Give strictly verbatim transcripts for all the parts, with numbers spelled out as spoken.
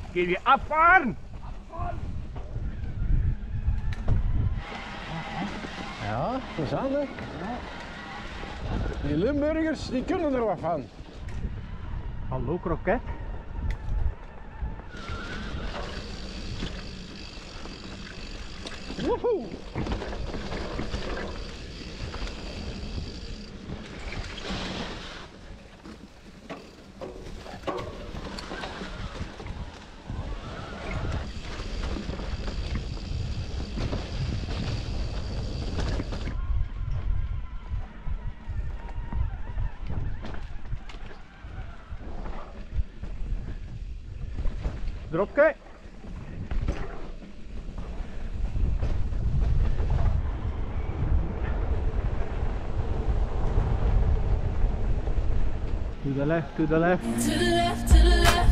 Kun je afvaren? Ja, dat is handig. Die Limburgers die kunnen er wat van. Hallo kroket. Woehoe! Dropke. To the left, to the left. To the left, to the left.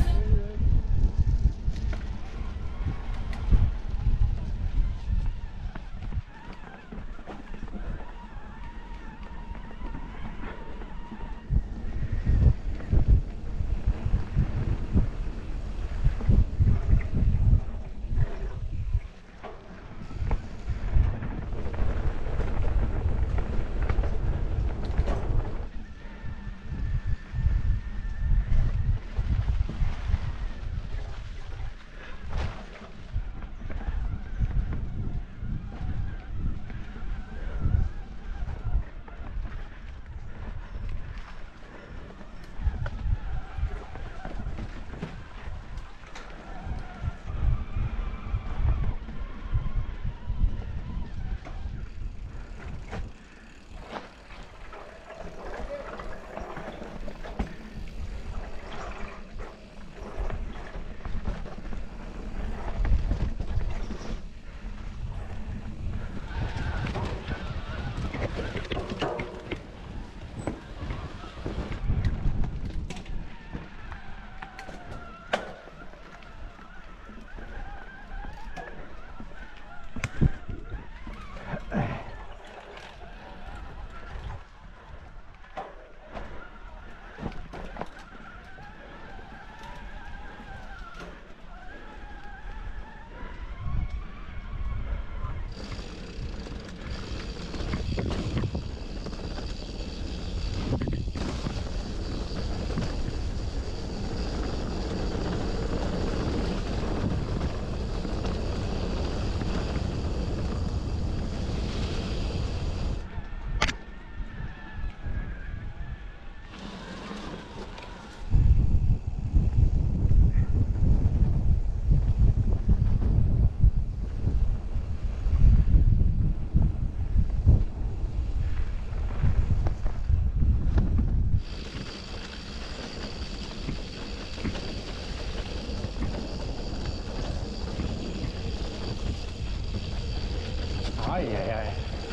Ai, ai, ai.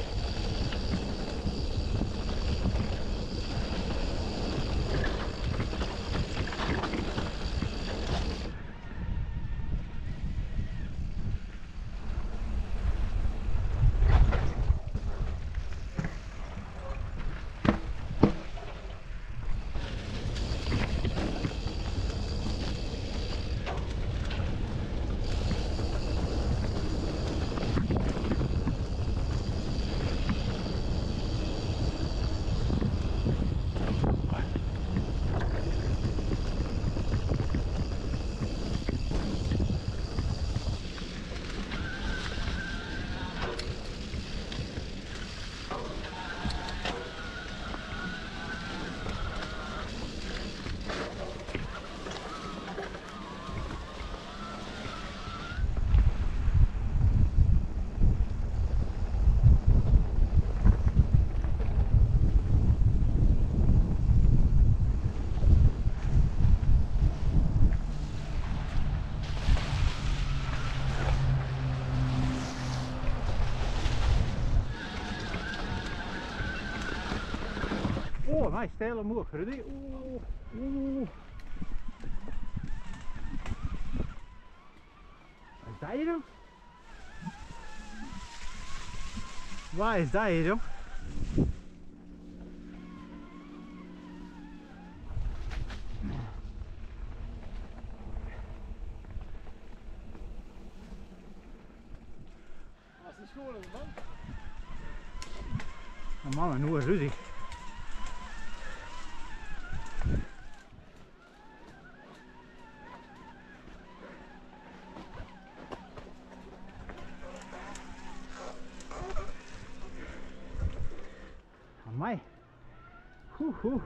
Oh, nice, steil omhoog, Rudy. Oeh, oeh. Wat is dat hier, joh? Wat is dat hier, joh? schoon, man. Oh man, en hoe ruzie. Amai. Oeh, oeh.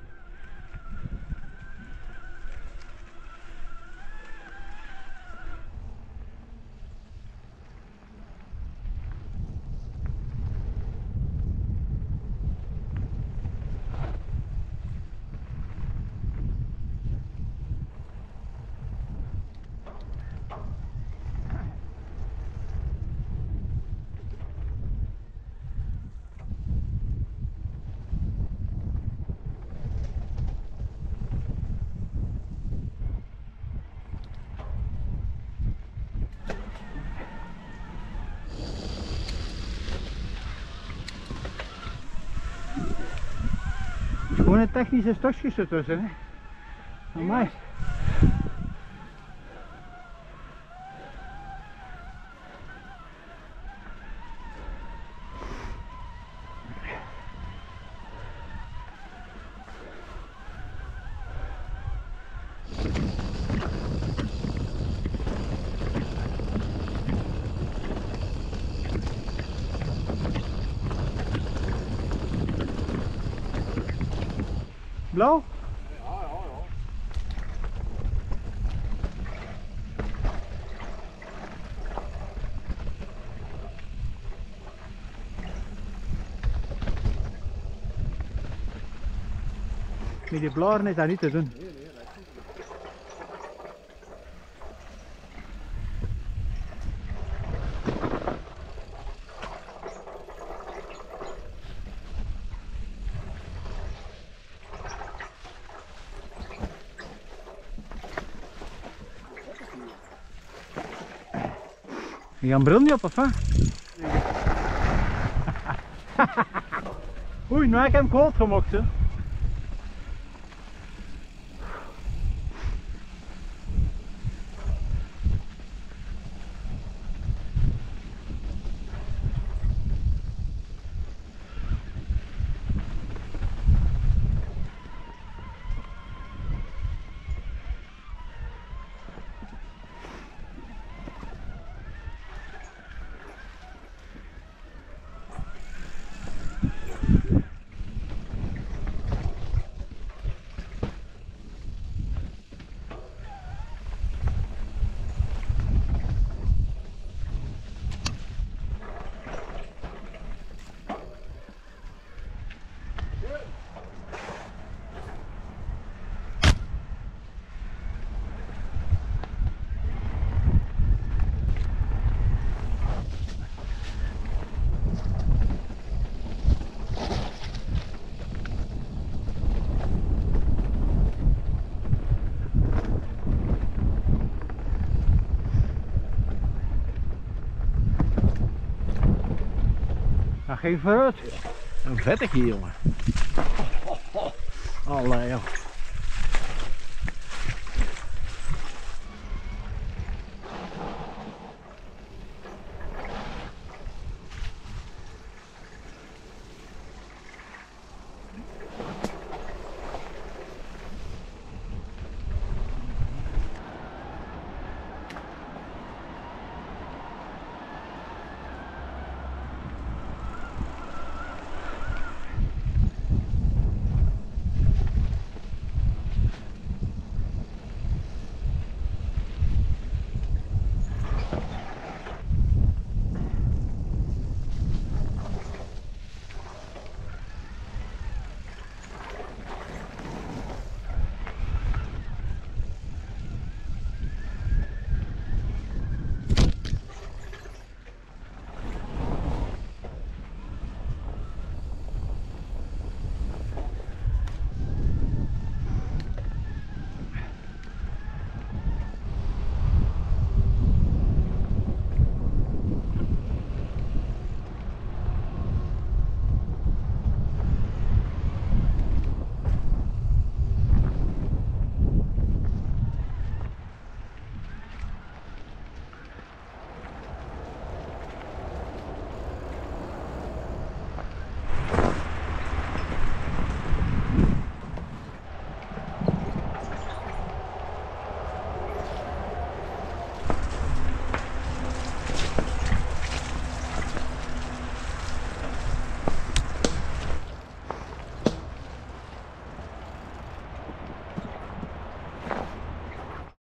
Schone technische stukjes ertussen, hè. Amai. Blauw? Ja, ja, ja. Met die blaren is dat niet te doen. Nee, nee, dat is niet. Je gaat bril niet op, of wat? Oei, nu heb ik hem koud gemaakt, hè. Dat ging vooruit. Een vettig hier, jongen. Allee, joh.